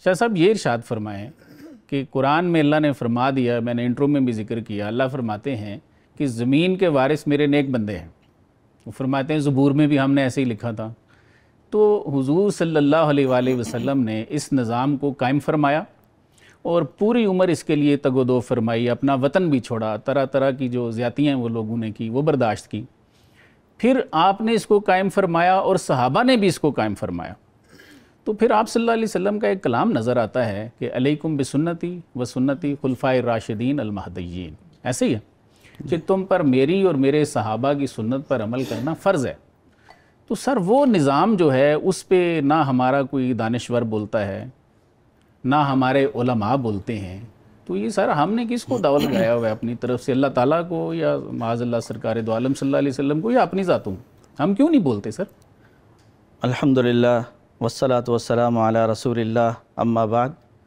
شاہ صاحب یہ ارشاد فرمائیں کہ قرآن میں اللہ نے فرما دیا، میں نے انٹرو میں بھی ذکر کیا، اللہ فرماتے ہیں کہ زمین کے وارث میرے نیک بندے ہیں. وہ فرماتے ہیں زبور میں بھی ہم نے ایسے ہی لکھا تھا. تو حضور صلی اللہ علیہ وآلہ وسلم نے اس نظام کو قائم فرمایا اور پوری عمر اس کے لیے تگ و دو فرمائی، اپنا وطن بھی چھوڑا، طرح طرح کی جو زیادتیاں وہ لوگوں نے کی وہ برداشت کی. پھر آپ نے اس کو قائم فرمایا اور صحابہ نے بھی اس کو قائم فرمایا. تو پھر آپ صلی اللہ علیہ وسلم کا ایک کلام نظر آتا ہے کہ علیکم بسنتی و سنتی خلفائے الراشدین المہدیین. ایسے ہی ہے کہ تم پر میری اور میرے صحابہ کی سنت پر عمل کرنا فرض ہے. تو سر وہ نظام جو ہے اس پہ نہ ہمارا کوئی دانشور بولتا ہے، نہ ہمارے علماء بولتے ہیں. تو یہ سر ہم نے کس کو دعوت لگایا ہوا ہے اپنی طرف سے؟ اللہ تعالیٰ کو یا معاذ اللہ سرکار دو عالم صلی اللہ علیہ وسلم کو یا اپنی ذاتوں؟ ہم کیوں نہیں بولتے سر؟ الحمدللہ والصلاة والسلام علی رسول اللہ، اما بعد.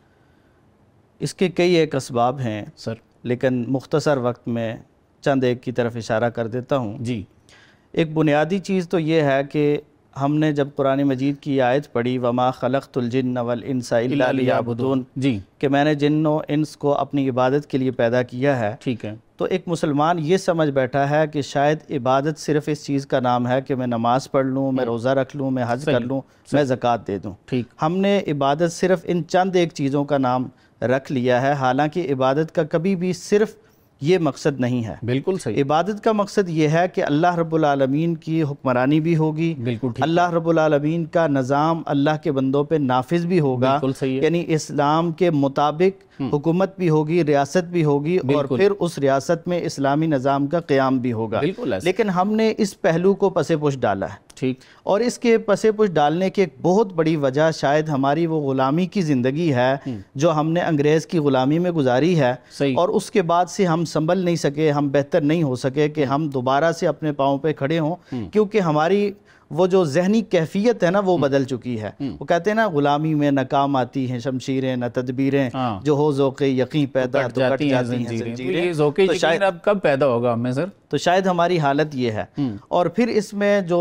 اس کے کئی ایک اسباب ہیں سر، لیکن مختصر وقت میں چند ایک کی طرف اشارہ کر دیتا ہوں. جی. ایک بنیادی چیز تو یہ ہے کہ ہم نے جب قرآن مجید کی آیت پڑھی وَمَا خَلَقْتُ الْجِنَّ وَالْإِنسَ إِلَّا لِيَعْبُدُونَ، جی، کہ میں نے جن و انس کو اپنی عبادت کے لیے پیدا کیا ہے، ٹھیک ہے. تو ایک مسلمان یہ سمجھ بیٹھا ہے کہ شاید عبادت صرف اس چیز کا نام ہے کہ میں نماز پڑھ لوں، میں روزہ رکھ لوں، میں حج کر لوں، میں زکوٰۃ دے دوں. ٹھیک. ہم نے عبادت صرف ان چند ایک چیزوں کا نام رکھ لیا ہے، حالانکہ عبادت کا کبھی بھی صرف یہ مقصد نہیں ہے. بالکل صحیح. عبادت کا مقصد یہ ہے کہ اللہ رب العالمین کی حکمرانی بھی ہوگی، بالکل ٹھیک. اللہ رب العالمین کا نظام اللہ کے بندوں پہ نافذ بھی ہوگا، بالکل صحیح ہے. یعنی اسلام کے مطابق حکومت بھی ہوگی، ریاست بھی ہوگی، اور پھر اس ریاست میں اسلامی نظام کا قیام بھی ہوگا. بالکل ایسا. لیکن ہم نے اس پہلو کو پس پش ڈالا ہے. ٹھیک. اور اس کے پس پش ڈالنے کی ایک بہت بڑی وجہ شاید ہماری وہ غلامی کی زندگی ہے جو ہم نے انگریز کی غلامی میں گزاری ہے. صحیح. اور اس کے بعد سے ہم سنبھل نہیں سکے، ہم بہتر نہیں ہو سکے کہ ہم دوبارہ سے اپنے پاؤں پہ کھڑے ہوں، کیونکہ ہماری وہ جو ذہنی کیفیت ہے نا وہ بدل چکی ہے. وہ کہتے ہیں نا غلامی میں نہ کام آتی ہیں شمشیریں نہ تدبیریں، جو ہو ذوق یقین پیدا تو کٹ جاتی ہیں زنجیریں. یہ ذوق یقین اب کب پیدا ہوگا ہمیں سر؟ تو شاید ہماری حالت یہ ہے. اور پھر اس میں جو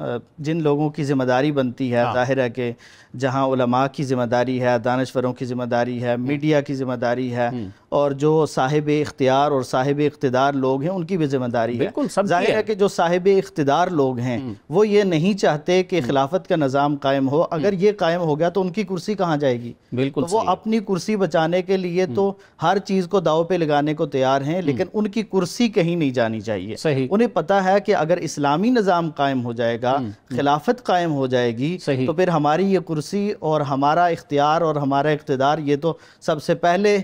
جن لوگوں کی ذمہ داری بنتی ہے، ظاہر ہے کہ جہاں علماء کی ذمہ داری ہے، دانشوروں کی ذمہ داری ہے، میڈیا کی ذمہ داری ہے، اور جو صاحب اختیار اور صاحب اقتدار لوگ ہیں ان کی بھی ذمہ داری ہے. ظاہر ہے کہ جو صاحب اقتدار لوگ ہیں وہ یہ نہیں چاہتے کہ خلافت کا نظام قائم ہو. اگر یہ قائم ہو گیا تو ان کی کرسی کہاں جائے گی؟ بالکل. وہ اپنی کرسی بچانے کے لیے تو ہر چیز کو داؤ پہ لگانے کو تیار ہیں، لیکن ان کی کرسی کہیں نہیں جانی چاہیے. صحیح. انہیں پتا ہے کہ اگر اسلامی نظام قائم ہو جائے گا، خلافت قائم ہو جائے گی، تو پھر ہماری یہ کرسی اور ہمارا اختیار اور ہمارا اقتدار یہ تو سب سے پہلے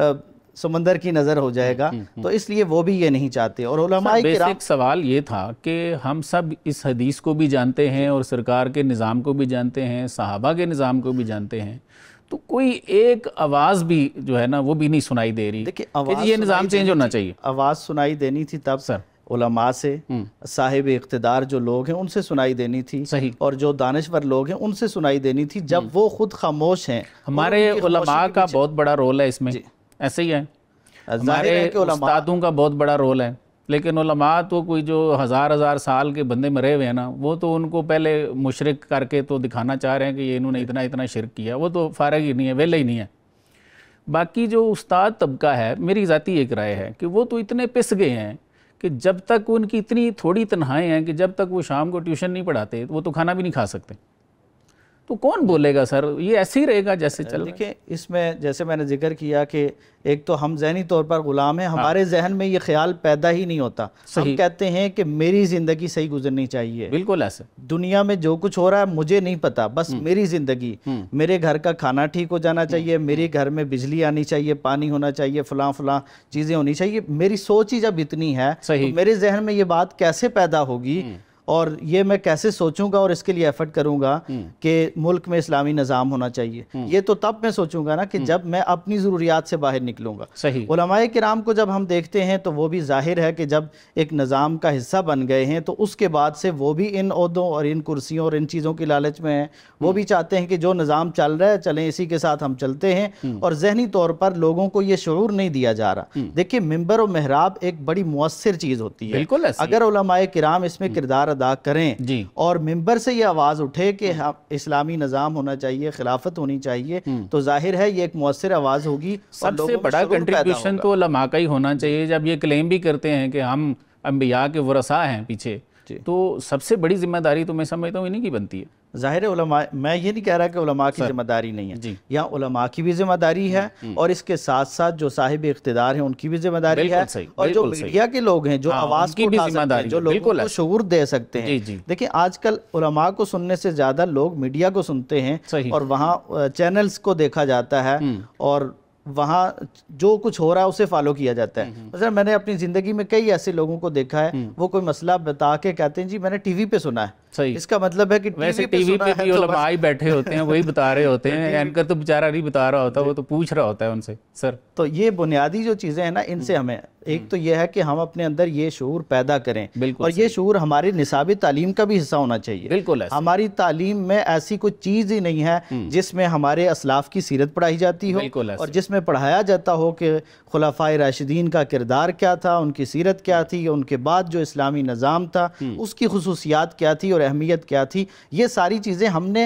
سمندر کی نظر ہو جائے گا. تو اس لیے وہ بھی یہ نہیں چاہتے. اور علماء کرام، بیسک سوال یہ تھا کہ ہم سب اس حدیث کو بھی جانتے ہیں اور سرکار کے نظام کو بھی جانتے ہیں، صحابہ کے نظام کو بھی جانتے ہیں، تو کوئی ایک آواز بھی جو ہے نا وہ بھی نہیں سنائی دے رہی کہ یہ نظام چینج ہونا چاہیے. آواز سنائی دینی تھی تب سر علماء سے، صاحب اقتدار جو لوگ ہیں ان سے سنائی دینی تھی، اور جو دانشور لوگ ہیں ان سے سنائی دینی تھی جب وہ خود خاموش ہیں. ہمارے علماء کا بہت بڑا رول ہے اس میں. ایسے ہی ہے، ہمارے استادوں کا بہت بڑا رول ہے. لیکن علماء تو کوئی جو ہزار سال کے بندے مرے ہوئے ہیں نا، وہ تو ان کو پہلے مشرک کر کے تو دکھانا چاہ رہے ہیں کہ یہ انہوں نے اتنا شرک کیا. وہ تو فارغ ہی نہیں ہے، ویلے ہی نہیں ہے. باقی جو استاد طبقہ ہے، میری ذاتی ایک رائے ہے کہ وہ تو اتنے پس گئے ہیں کہ جب تک ان کی اتنی تھوڑی تنہائیں ہیں کہ جب تک وہ شام کو ٹیوشن نہیں پڑھاتے وہ تو کھانا بھی نہیں کھا سکتے. تو کون بولے گا سر؟ یہ ایسے ہی رہے گا جیسے چل رہا ہے. دیکھیں اس میں جیسے میں نے ذکر کیا کہ ایک تو ہم ذہنی طور پر غلام ہیں، ہمارے ذہن میں یہ خیال پیدا ہی نہیں ہوتا. ہم کہتے ہیں کہ میری زندگی صحیح گزرنی چاہیے. بالکل ایسے. دنیا میں جو کچھ ہو رہا ہے مجھے نہیں پتا، بس میری زندگی، میرے گھر کا کھانا ٹھیک ہو جانا چاہیے، میرے گھر میں بجلی آنی چاہیے، پانی ہونا چاہیے، فلاں چیزیں ہونی چاہیے. میری سوچ ہی جب اتنی ہے تو میرے ذہن میں یہ بات کیسے پیدا ہوگی اور یہ میں کیسے سوچوں گا اور اس کے لیے ایفرٹ کروں گا کہ ملک میں اسلامی نظام ہونا چاہیے. یہ تو تب میں سوچوں گا نا کہ جب میں اپنی ضروریات سے باہر نکلوں گا. علماء کرام کو جب ہم دیکھتے ہیں تو وہ بھی ظاہر ہے کہ جب ایک نظام کا حصہ بن گئے ہیں تو اس کے بعد سے وہ بھی ان عہدوں اور ان کرسیوں اور ان چیزوں کی لالچ میں ہیں. وہ بھی چاہتے ہیں کہ جو نظام چل رہا ہے چلیں اسی کے ساتھ ہم چلتے ہیں، اور ذہنی طور پر لوگوں کو یہ شعور نہیں دیا جا رہا. دیکھیں ممبر و محراب ایک بڑی مؤثر چیز ہوتی ہے. اگر علماء کرام اس میں کردار ادا کریں جی اور ممبر سے یہ آواز اٹھے کہ اسلامی نظام ہونا چاہیے، خلافت ہونی چاہیے، تو ظاہر ہے یہ ایک مؤثر آواز ہوگی اور سب لوگوں سے میں بڑا شعور پیدا کنٹریبیوشن ہوگا۔ تو علماء کا ہی ہونا چاہیے۔ جب یہ کلیم بھی کرتے ہیں کہ ہم انبیاء کے ورثاء ہیں پیچھے، تو سب سے بڑی ذمہ داری تو میں سمجھتا ہوں انہی کی بنتی ہے۔ ظاہر ہے علماء، میں یہ نہیں کہہ رہا کہ علماء کی ذمہ داری نہیں ہے، جی یہاں علماء کی بھی ذمہ داری ہے اور اس کے ساتھ ساتھ جو صاحب اقتدار ہیں ان کی بھی ذمہ داری ہے، صحیح، اور جو بالکل صحیح، میڈیا کے لوگ ہیں جو آواز ان کی کو بھی اٹھا ذمہ سکتے ہیں، داری جو ہے، لوگوں بالکل کو ایسا۔ شعور دے سکتے ہیں۔ جی جی دیکھیں آج کل علماء کو سننے سے زیادہ لوگ میڈیا کو سنتے ہیں صحیح، اور وہاں چینلز کو دیکھا جاتا ہے اور وہاں جو کچھ ہو رہا ہے اسے فالو کیا جاتا ہے۔ مثلا میں نے اپنی زندگی میں کئی ایسے لوگوں کو دیکھا ہے، وہ کوئی مسئلہ بتا کے کہتے ہیں جی میں نے ٹی وی پہ سنا ہے، صحیح۔ اس کا مطلب ہے کہ ویسے ٹی وی پہ بھی علماء ہی بیٹھے ہوتے ہیں، وہی بتا رہے ہوتے ہیں، اینکر تو بیچارہ نہیں بتا رہا ہوتا، وہ تو پوچھ رہا ہوتا ہے ان سے۔ سر تو یہ بنیادی جو چیزیں ہیں نا، ان سے ہمیں ایک تو یہ ہے کہ ہم اپنے اندر یہ شعور پیدا کریں، بالکل اور یہ شعور ہماری نصاب تعلیم کا بھی حصہ ہونا چاہیے۔ بالکل ایسا، ہماری تعلیم میں ایسی کوئی چیز ہی نہیں ہے جس میں ہمارے اسلاف کی سیرت پڑھائی جاتی ہو بالکل ایسا، اور جس میں پڑھایا جاتا ہو کہ خلفائے راشدین کا کردار کیا تھا، ان کی سیرت کیا تھی، ان کے بعد جو اسلامی نظام تھا اس کی خصوصیات کیا تھی اور اہمیت کیا تھی۔ یہ ساری چیزیں ہم نے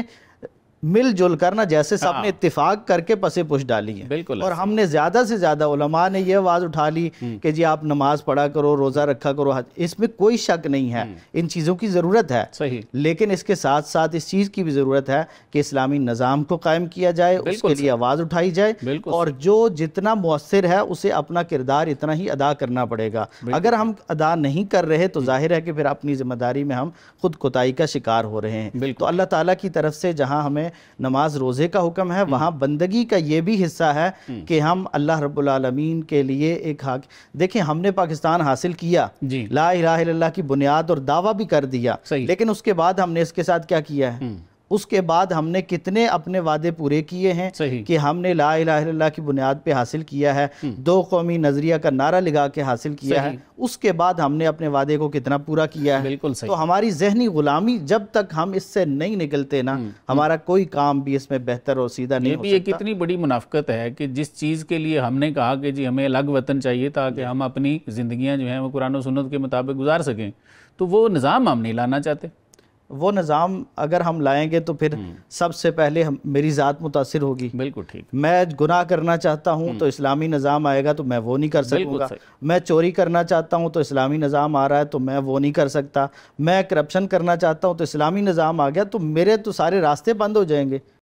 مل جل کر نا جیسے سب نے اتفاق کر کے پسے پش ڈالی ہیں، بالکل اور ہم نے زیادہ سے زیادہ علماء نے یہ آواز اٹھا لی کہ جی آپ نماز پڑھا کرو، روزہ رکھا کرو، اس میں کوئی شک نہیں ہے، ان چیزوں کی ضرورت ہے، صحیح، لیکن اس کے ساتھ ساتھ اس چیز کی بھی ضرورت ہے کہ اسلامی نظام کو قائم کیا جائے، اس کے لیے آواز اٹھائی جائے، بالکل، اور جو جتنا مؤثر ہے اسے اپنا کردار اتنا ہی ادا کرنا پڑے گا۔ اگر ہم ادا نہیں کر رہے تو ظاہر ہے کہ پھر اپنی ذمہ داری میں ہم خود کوتاہی کا شکار ہو رہے ہیں۔ تو اللہ تعالیٰ کی طرف سے جہاں ہمیں نماز روزے کا حکم ہے، وہاں بندگی کا یہ بھی حصہ ہے کہ ہم اللہ رب العالمین کے لیے ایک حق، دیکھیں ہم نے پاکستان حاصل کیا، جی لا الہ الا اللہ کی بنیاد اور دعویٰ بھی کر دیا، صحیح، لیکن اس کے بعد ہم نے اس کے ساتھ کیا کیا ہے؟ اس کے بعد ہم نے کتنے اپنے وعدے پورے کیے ہیں صحیح، کہ ہم نے لا الہ الا اللہ کی بنیاد پہ حاصل کیا ہے، دو قومی نظریہ کا نعرہ لگا کے حاصل کیا ہے، اس کے بعد ہم نے اپنے وعدے کو کتنا پورا کیا ہے؟ بالکل صحیح۔ تو ہماری ذہنی غلامی جب تک ہم اس سے نہیں نکلتے نا، ہمارا کوئی کام بھی اس میں بہتر اور سیدھا نہیں یہ ہو بھی ایک سکتا۔ اتنی بڑی منافقت ہے کہ جس چیز کے لیے ہم نے کہا کہ جی ہمیں الگ وطن چاہیے تاکہ ہم اپنی زندگیاں جو ہیں وہ قرآن و سنت کے مطابق گزار سکیں، تو وہ نظام ہم نہیں لانا چاہتے۔ وہ نظام اگر ہم لائیں گے تو پھر سب سے پہلے میری ذات متاثر ہوگی۔ بالکل ٹھیک، میں گناہ کرنا چاہتا ہوں تو اسلامی نظام آئے گا تو میں وہ نہیں کر سکوں گا، میں چوری کرنا چاہتا ہوں تو اسلامی نظام آ رہا ہے تو میں وہ نہیں کر سکتا، میں کرپشن کرنا چاہتا ہوں تو اسلامی نظام آ گیا تو میرے تو سارے راستے بند ہو جائیں گے۔